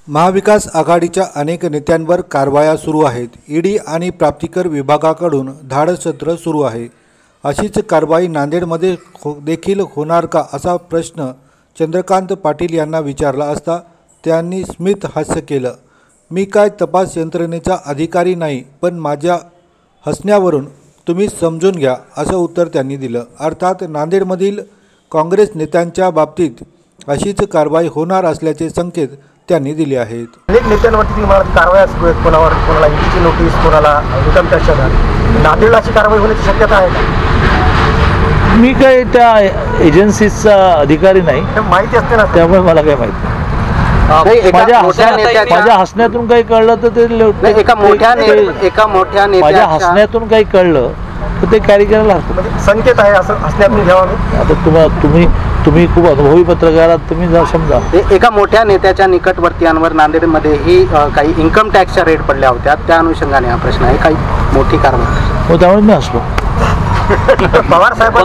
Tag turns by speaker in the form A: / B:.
A: महाविकास आघाडीच्या अनेक नेत्यांवर कारवाया सुरू आहेत। ईडी आणि प्राप्तिकर विभागाकडून धाडसत्र सुरू आहे। अशीच कारवाई नांदेडमध्ये देखील होणार का असा प्रश्न चंद्रकांत पाटील यांना विचारला असता त्यांनी स्मित हास्य केलं। मी काय तपास यंत्रणेचा अधिकारी नाही, पण माझ्या हसण्यावरून तुम्ही समजून घ्या असं उत्तर त्यांनी दिलं। अर्थात नांदेडमधील काँग्रेस नेत्यांच्या बाबतीत अशीच कारवाई होणार असल्याचे संकेत त्यांनी दिले आहेत।
B: अनेक नेत्यांवरती कारवाया सुरू आहेत, कोणाला ईडीची नोटीस, कोणाला इन्कम टॅक्स नांदेडला अशी कारवाई होण्याची शक्यता आहे का?
C: मी काय त्या एजन्सीचा अधिकारी नाही,
B: माहिती असते ना,
C: त्यामुळे मला काय माहिती नाही। माझ्या हसण्यातून काही कळलं तर ते माझ्या हसण्यातून काही कळलं तर ते कॅरी करायला हरकत
B: संकेत आहे असं हसण्यातून घ्यावा।
C: आता तुम्ही खूप अनुभवी पत्रकार आहात, तुम्ही जा समजा।
D: एका मोठ्या नेत्याच्या निकटवर्तीयांवर नांदेडमध्ये ही काही इन्कम टॅक्सच्या रेट पडल्या होत्या, त्या अनुषंगाने हा प्रश्न आहे। काही मोठी कारवाई
C: त्यामुळे मी हसलो।
B: पवार साहेब